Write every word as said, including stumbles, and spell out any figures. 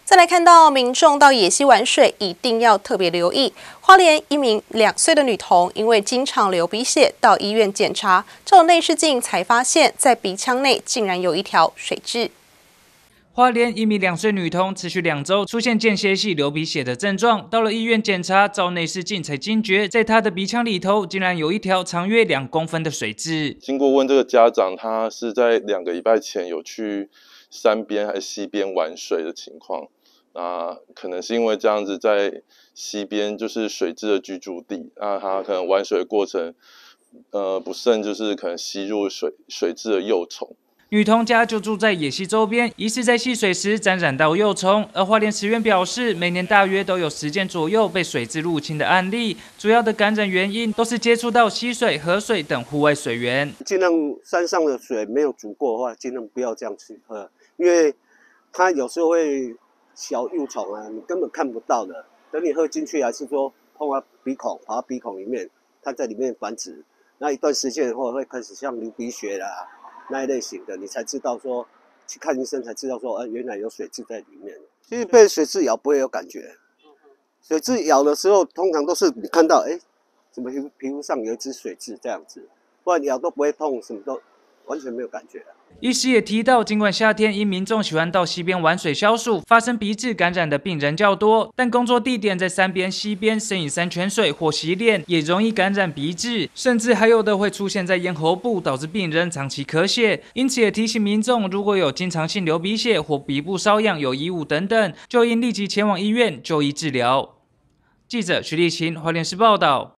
再来看到民众到野溪玩水，一定要特别留意。花莲一名两岁的女童因为经常流鼻血，到医院检查，照内视镜才发现，在鼻腔内竟然有一条水蛭。 花莲一名两岁女童持续两周出现间歇性流鼻血的症状，到了医院检查，照内视镜才惊觉，在她的鼻腔里头竟然有一条长约两公分的水蛭。 经过问这个家长，他是在两个礼拜前有去山边还是溪边玩水的情况，那可能是因为这样子，在溪边就是水蛭的居住地，那他可能玩水的过程，呃，不慎就是可能吸入水水蛭的幼虫。 女童家就住在野溪周边，疑似在戏水时沾染到幼虫。而花莲池院表示，每年大约都有十件左右被水蛭入侵的案例，主要的感染原因都是接触到溪水、河水等户外水源。 尽量山上的水没有煮过的话，尽量不要这样去喝，因为它有时候会小幼虫啊，你根本看不到的。等你喝进去，还是说碰到鼻孔，跑到鼻孔里面，它在里面繁殖，那一段时间后会开始像流鼻血啦。 那一类型的，你才知道说去看医生才知道说，呃，原来有水蛭在里面。其实被水蛭咬不会有感觉，水蛭咬的时候通常都是你看到，哎，怎么皮肤皮肤上有一只水蛭这样子，不然咬都不会痛，什么都完全没有感觉。 医师也提到，尽管夏天因民众喜欢到溪边玩水消暑，发生鼻蛭感染的病人较多，但工作地点在山边、溪边，生饮山泉水或洗脸，也容易感染鼻蛭，甚至还有的会出现在咽喉部，导致病人长期咳血。因此也提醒民众，如果有经常性流鼻血或鼻部瘙痒、有异物等等，就应立即前往医院就医治疗。记者徐立琴，花莲市报道。